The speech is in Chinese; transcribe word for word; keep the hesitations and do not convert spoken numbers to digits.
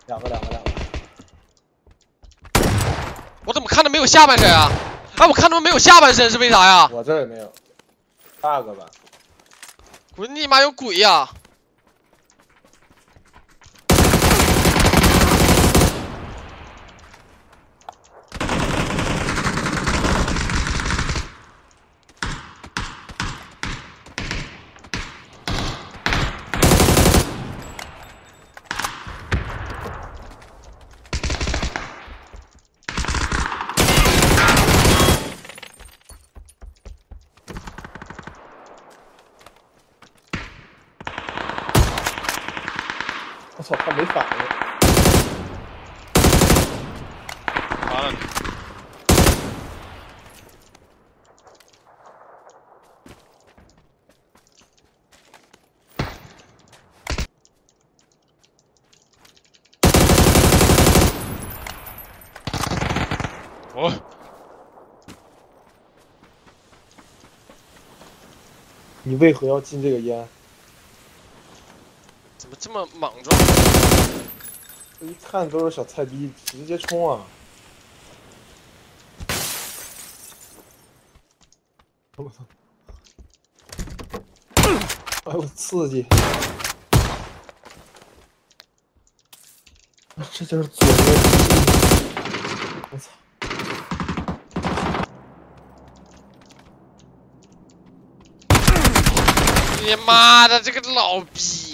两个两个两个。 我怎么看到没有下半身啊？哎，我看到没有下半身是为啥呀？ 我这儿也没有。大个吧。 滚你妈有鬼呀！ 我操，他没反应。 完了。哦。 你为何要进这个烟？ 怎么这么莽撞？ 这一看都是小菜逼，直接冲啊！我操！哎呦，刺激！这就是左边。我操！ 你妈的，这个老逼！